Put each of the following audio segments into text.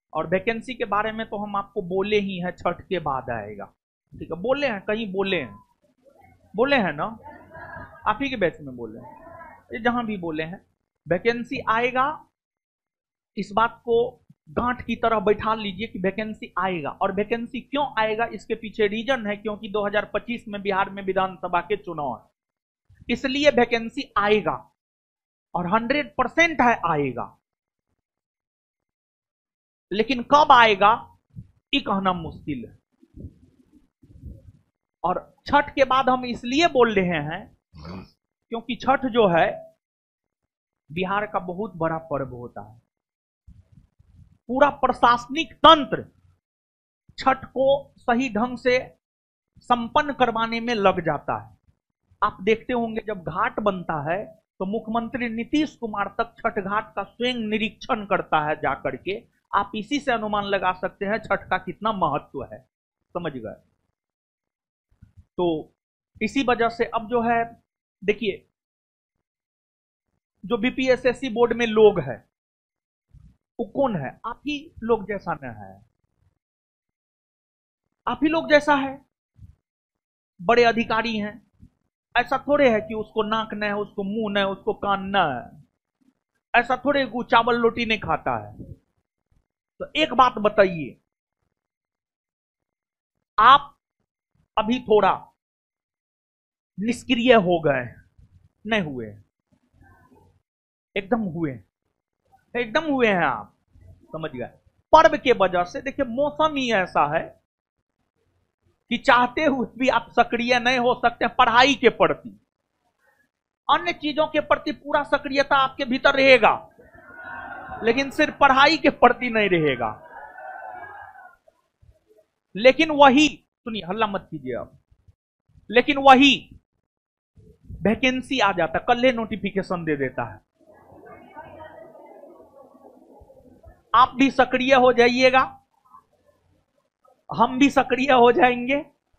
और वैकेंसी के बारे में तो हम आपको बोले ही हैं, छठ के बाद आएगा। ठीक है, बोले हैं, कहीं बोले हैं, बोले हैं ना, आप ही के बैच में बोले हैं, ये जहां भी बोले हैं वैकेंसी आएगा। इस बात को गांठ की तरह बैठा लीजिए कि वैकेंसी आएगा। और वैकेंसी क्यों आएगा, इसके पीछे रीजन है, क्योंकि 2025 में बिहार में विधानसभा के चुनाव है, इसलिए वैकेंसी आएगा और 100% है आएगा। लेकिन कब आएगा ये कहना मुश्किल है। और छठ के बाद हम इसलिए बोल रहे हैं क्योंकि छठ जो है बिहार का बहुत बड़ा पर्व होता है। पूरा प्रशासनिक तंत्र छठ को सही ढंग से संपन्न करवाने में लग जाता है। आप देखते होंगे जब घाट बनता है तो मुख्यमंत्री नीतीश कुमार तक छठ घाट का स्वयं निरीक्षण करता है जाकर के। आप इसी से अनुमान लगा सकते हैं छठ का कितना महत्व है, समझ गए। तो इसी वजह से अब जो है देखिए, जो बीपीएसएससी बोर्ड में लोग है वो कौन है, आप ही लोग जैसा न है, आप ही लोग जैसा है, बड़े अधिकारी हैं। ऐसा थोड़े है कि उसको नाक न है, उसको मुंह न है, उसको कान न है, ऐसा थोड़े वो चावल रोटी नहीं खाता है। तो एक बात बताइए, आप अभी थोड़ा निष्क्रिय हो गए, नहीं हुए, एकदम हुए, एकदम हुए हैं आप, समझ गए। पर्व के वजह से देखिए मौसम ही ऐसा है कि चाहते हुए भी आप सक्रिय नहीं हो सकते। पढ़ाई के प्रति, अन्य चीजों के प्रति पूरा सक्रियता आपके भीतर रहेगा, लेकिन सिर्फ पढ़ाई के प्रति नहीं रहेगा। लेकिन वही, सुनिए हल्ला मत कीजिए आप, लेकिन वही वैकेंसी आ जाता है, कल नोटिफिकेशन दे देता है, आप भी सक्रिय हो जाइएगा, हम भी सक्रिय हो जाएंगे,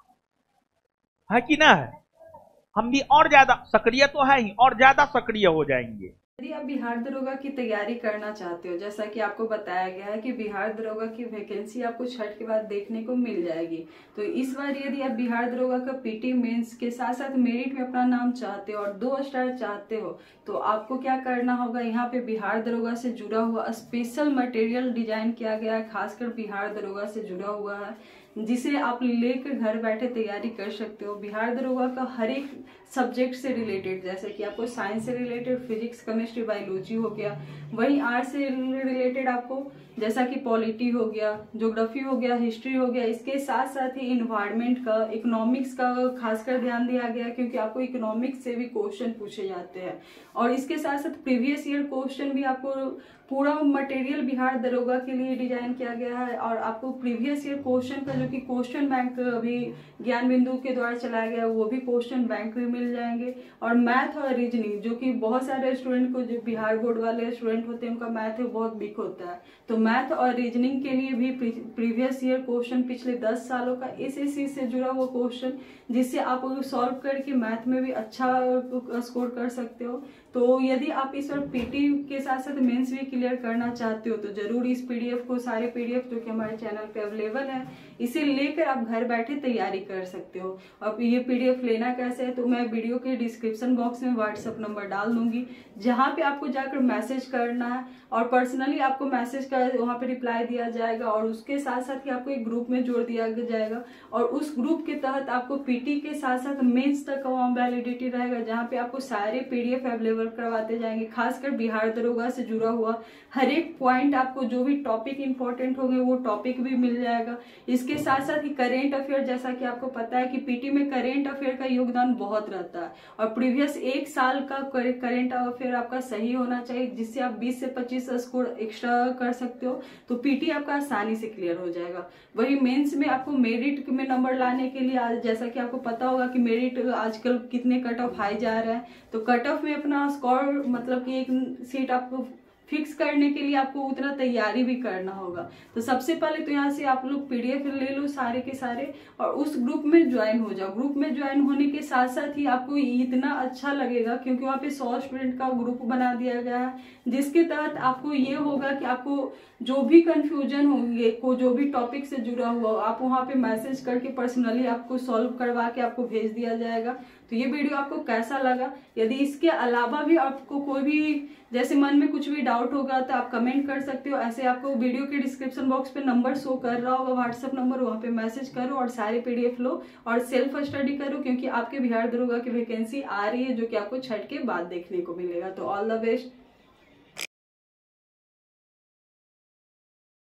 है कि ना है। हम भी और ज्यादा सक्रिय तो है ही, और ज्यादा सक्रिय हो जाएंगे। यदि आप बिहार दरोगा की तैयारी करना चाहते हो, जैसा कि आपको बताया गया है कि बिहार दरोगा की वैकेंसी आपको छठ के बाद देखने को मिल जाएगी, तो इस बार यदि आप बिहार दरोगा का पीटी मेंस के साथ साथ मेरिट में अपना नाम चाहते हो और 2 स्टार चाहते हो, तो आपको क्या करना होगा, यहाँ पे बिहार दरोगा से जुड़ा हुआ स्पेशल मटेरियल डिजाइन किया गया है, खासकर बिहार दरोगा से जुड़ा हुआ है, जिसे आप लेकर घर बैठे तैयारी कर सकते हो। बिहार दरोगा का हर एक सब्जेक्ट से रिलेटेड, जैसे कि आपको साइंस से रिलेटेड फिजिक्स केमिस्ट्री बायोलॉजी हो गया, वहीं आर्ट से रिलेटेड आपको जैसा कि पॉलिटी हो गया, ज्योग्राफी हो गया, हिस्ट्री हो गया, इसके साथ साथ ही इन्वायरमेंट का, इकोनॉमिक्स का खासकर ध्यान दिया गया क्योंकि आपको इकोनॉमिक्स से भी क्वेश्चन पूछे जाते हैं। और इसके साथ साथ प्रीवियस ईयर क्वेश्चन भी आपको पूरा मटेरियल बिहार दरोगा के लिए डिजाइन किया गया है। और आपको प्रीवियस ईयर क्वेश्चन का जो कि क्वेश्चन बैंक अभी ज्ञान बिंदु के द्वारा चलाया गया है, वो भी क्वेश्चन बैंक में मिल जाएंगे। और मैथ और रीजनिंग, जो कि बहुत सारे स्टूडेंट को, जो बिहार बोर्ड वाले स्टूडेंट होते हैं उनका मैथ बहुत वीक होता है, तो मैथ और रीजनिंग के लिए भी प्रीवियस ईयर क्वेश्चन पिछले 10 सालों का एसएससी से जुड़ा हुआ क्वेश्चन, जिससे आप सॉल्व करके मैथ में भी अच्छा स्कोर कर सकते हो। तो यदि आप इस बार पीटी के साथ साथ मेंस भी क्लियर करना चाहते हो, तो जरूर इस पीडीएफ को, सारे पीडीएफ जो कि हमारे चैनल पे अवेलेबल है, इसे लेकर आप घर बैठे तैयारी कर सकते हो। अब ये पीडीएफ लेना कैसे है, तो मैं वीडियो के डिस्क्रिप्शन बॉक्स में व्हाट्सएप नंबर डाल दूंगी, जहां पे आपको जाकर मैसेज करना है और पर्सनली आपको मैसेज का वहां पे रिप्लाई दिया जाएगा। और उसके साथ साथ ही आपको एक ग्रुप में जोड़ दिया जाएगा, और उस ग्रुप के तहत आपको पीटी के साथ साथ मेंस तक का वहां वैलिडिटी रहेगा, जहां पे आपको सारे पीडीएफ अवेलेबल करवाते जाएंगे। खासकर बिहार दरोगा से जुड़ा हुआ हर एक पॉइंट, आपको जो भी टॉपिक इंपॉर्टेंट होंगे वो टॉपिक भी मिल जाएगा। इसके साथ साथ ही करेंट अफेयर, जैसा कि आपको पता है कि पीटी में करेंट अफेयर का योगदान बहुत रहता है, और प्रीवियस 1 साल का करेंट अफेयर आपका सही होना चाहिए, जिससे आप 20 से 25 स्कोर एक्स्ट्रा कर सकते हो, तो पीटी आपका आसानी से क्लियर हो जाएगा। वही मेंस में आपको मेरिट में नंबर लाने के लिए, जैसा कि आपको पता होगा कि मेरिट आजकल कितने कट ऑफ हाई जा रहा है, तो कट ऑफ में अपना स्कोर, मतलब कि एक सीट आपको फिक्स करने के लिए आपको उतना तैयारी भी करना होगा। तो सबसे पहले तो यहाँ से आप लोग PDF ले लो सारे के सारे और उस ग्रुप में ज्वाइन हो जाओ। ग्रुप में ज्वाइन होने के साथ साथ ही आपको इतना अच्छा लगेगा क्योंकि वहाँ पे 100 स्टूडेंट का ग्रुप बना दिया गया है, जिसके तहत आपको ये होगा कि आपको जो भी कंफ्यूजन होंगे को जो भी टॉपिक से जुड़ा हुआ आप वहाँ पे मैसेज करके पर्सनली आपको सॉल्व करवा के आपको भेज दिया जाएगा। तो ये वीडियो आपको कैसा लगा? यदि इसके अलावा भी आपको कोई भी जैसे मन में कुछ भी डाउट होगा तो आप कमेंट कर सकते हो। ऐसे आपको वीडियो के डिस्क्रिप्शन बॉक्स पे नंबर शो कर रहा होगा, व्हाट्सएप नंबर, वहाँ पे मैसेज करो और सारे PDF लो और सेल्फ स्टडी करो क्योंकि आपके बिहार दरोगा की वैकेंसी आ रही है जो कि आपको छठ के बाद देखने को मिलेगा। तो ऑल द बेस्ट।